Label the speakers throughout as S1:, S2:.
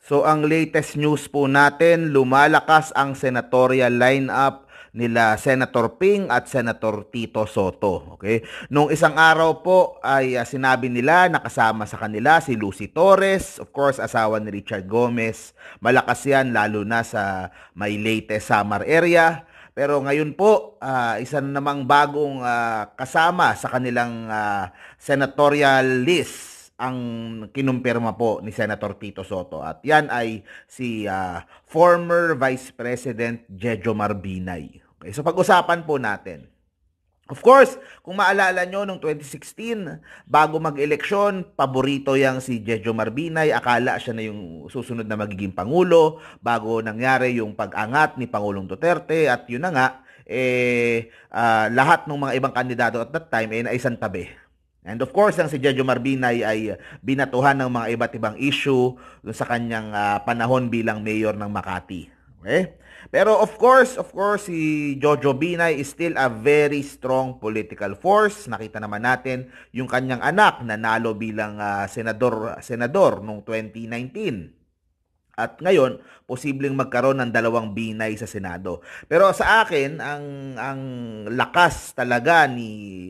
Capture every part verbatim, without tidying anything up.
S1: So ang latest news po natin, lumalakas ang senatorial lineup nila Senator Ping at Senator Tito Soto. Okay? Nung isang araw po ay uh, sinabi nila nakasama sa kanila si Lucy Torres, of course asawa ni Richard Gomez. Malakas yan lalo na sa may Leyte Samar area. Pero ngayon po, uh, isa na namang bagong uh, kasama sa kanilang uh, senatorial list ang kinumpirma po ni Senator Tito Soto, at yan ay si uh, former Vice President Jejo Marbinay. Okay, so pag-usapan po natin. Of course, kung maalala nyo, noong twenty sixteen, bago mag-eleksyon, paborito yang si Jejo Marbinay. Akala siya na yung susunod na magiging Pangulo bago nangyari yung pag-angat ni Pangulong Duterte, at yun na nga, eh, uh, lahat ng mga ibang kandidato at that time eh, naisang tabi. And of course, ang si Jejo Marbinay ay binatuhan ng mga iba't ibang issue sa kanyang uh, panahon bilang mayor ng Makati. Okay? Pero of course, of course, si Jojo Binay is still a very strong political force. Nakita naman natin yung kanyang anak nanalo bilang uh, senador senador noong twenty nineteen. At ngayon, posibleng magkaroon ng dalawang Binay sa Senado. Pero sa akin, ang ang lakas talaga ni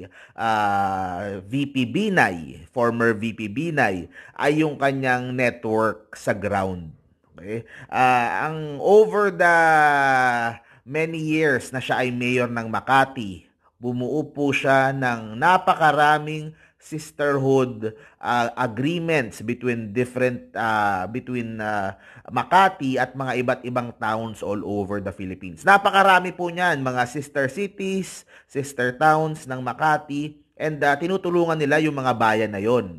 S1: uh, V P Binay, former V P Binay, ay yung kanyang network sa ground. Okay? Uh, ang over the many years na siya ay mayor ng Makati, bumuo po siya ng napakaraming sisterhood uh, agreements between different uh, between uh, Makati at mga iba't ibang towns all over the Philippines. Napakarami po niyan, mga sister cities, sister towns ng Makati, and uh, tinutulungan nila yung mga bayan na yon.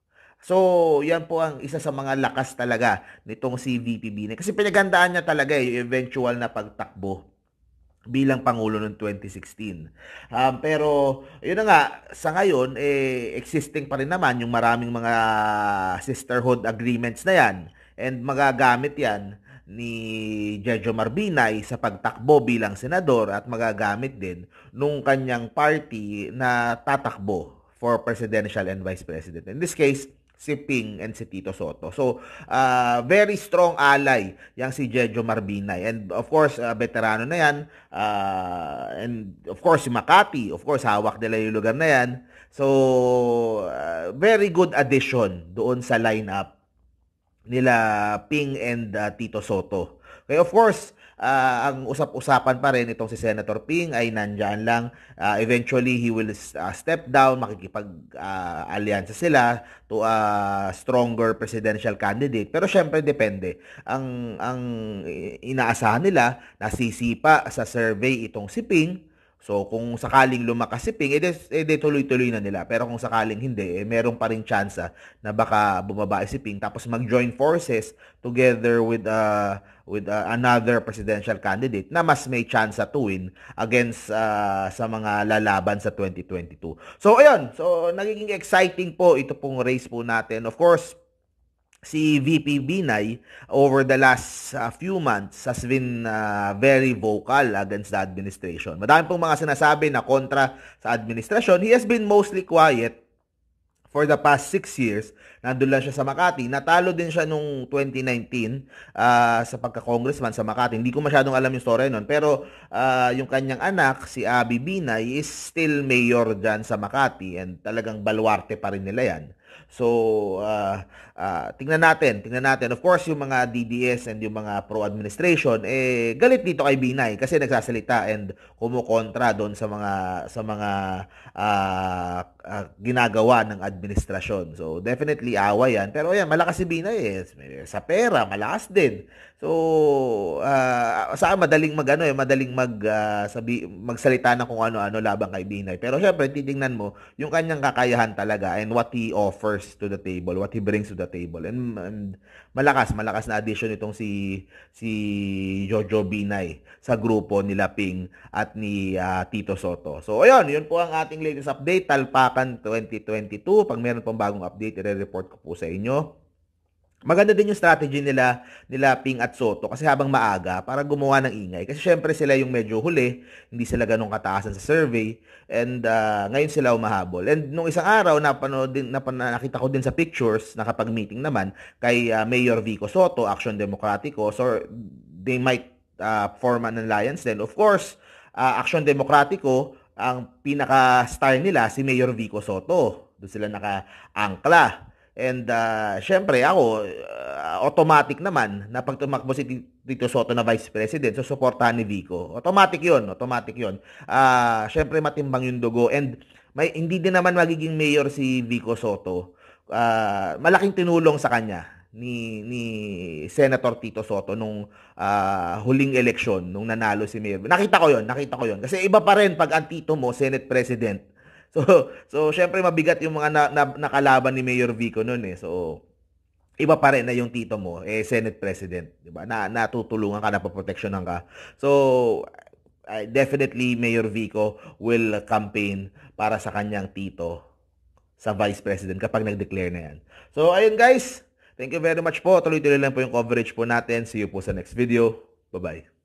S1: So, yan po ang isa sa mga lakas talaga nitong si V P Binay. Kasi pinagandaan niya talaga eh, yung eventual na pagtakbo bilang Pangulo noong twenty sixteen. Um, pero, yun na nga, sa ngayon, eh, existing pa rin naman yung maraming mga sisterhood agreements na yan. And magagamit yan ni Jejo Marbinay sa pagtakbo bilang senador, at magagamit din nung kanyang party na tatakbo for presidential and vice president. In this case, si Ping and si Tito Soto. So, uh, very strong ally yang si Jejo Marbinay. And of course, uh, veterano na yan. Uh, and of course, si Makati. Of course, hawak nila yung lugar na yan. So, uh, very good addition doon sa lineup nila Ping and uh, Tito Soto. Okay, of course, uh, ang usap-usapan pa rin itong si Senator Ping ay nandyan lang. Uh, eventually, he will uh, step down, makikipag-alyansa uh, sila to a stronger presidential candidate. Pero syempre, depende. Ang, ang inaasahan nila, nasisipa sa survey itong si Ping. So, kung sakaling lumakas si Ping, edi, edi tuloy-tuloy na nila. Pero kung sakaling hindi, eh, meron pa rin tsansa na baka bumaba si Ping tapos mag-join forces together with uh, with uh, another presidential candidate na mas may tsansa to win against uh, sa mga lalaban sa twenty twenty-two. So, ayun. So, nagiging exciting po ito pong race po natin. Of course, si V P Binay over the last uh, few months has been uh, very vocal against the administration. Madami pong mga sinasabi na kontra sa administrasyon. He has been mostly quiet for the past six years. Nandun lang siya sa Makati. Natalo din siya nung twenty nineteen uh, sa pagka-congressman sa Makati. Hindi ko masyadong alam yung story nun. Pero uh, yung kanyang anak, si Abby Binay, is still mayor dyan sa Makati. And talagang baluarte pa rin nila yan. So, uh, uh, tingnan natin, tingnan natin. Of course, yung mga D D S and yung mga pro-administration, eh, galit dito kay Binay kasi nagsasalita and kumukontra doon sa mga, sa mga uh, uh, ginagawa ng administrasyon. So, definitely awa yan. Pero yan, malakas si Binay eh. Sa pera, malakas din. So, uh, sa madaling mag, ano, eh, madaling mag, uh, sabi, magsalita na kung ano-ano labang kay Binay. Pero syempre, titingnan mo yung kanyang kakayahan talaga and what he offers to the table, what he brings to the table. And, and malakas, malakas na addition itong si si Jojo Binay sa grupo nila Ping at ni uh, Tito Soto. So, ayun, yun po ang ating latest update, Talpakan twenty twenty-two. Pag meron pong bagong update, i-report ko po sa inyo. Maganda din yung strategy nila nila Ping at Soto kasi habang maaga para gumawa ng ingay. Kasi syempre sila yung medyo huli, hindi sila ganun kataasan sa survey and uh, ngayon sila umahabol. And nung isang araw napanood din napan, nakita ko din sa pictures nakapag-meeting naman kay uh, Mayor Vico Soto, Action Democratico. So they might uh, form an alliance then. Of course, uh, Action Democratico ang pinaka-star nila si Mayor Vico Soto. Doon sila naka-angkla. And uh, syempre ako, uh, automatic naman na pag tumakbo si Tito Soto na Vice President, so suportahan ni Vico. Automatic yun, automatic yun. Uh, syempre matimbang yung dugo. And may, hindi din naman magiging mayor si Vico Soto. Uh, malaking tinulong sa kanya ni ni Senator Tito Soto nung uh, huling eleksyon nung nanalo si Mayor. Nakita ko 'yon, nakita ko 'yon. Kasi iba pa rin pag ang tito mo Senate President. So so syempre mabigat yung mga na, na, nakalaban ni Mayor Vico noon eh. So iba pa rin na yung tito mo eh Senate President, 'di ba? Na natutulungan ka, napoproteksyonan ka. So uh, definitely Mayor Vico will campaign para sa kanyang tito sa Vice President kapag nag-declare na yan. So ayun guys, thank you very much po. Tuloy-tuloy lang po yung coverage po natin. See you po sa next video. Bye-bye.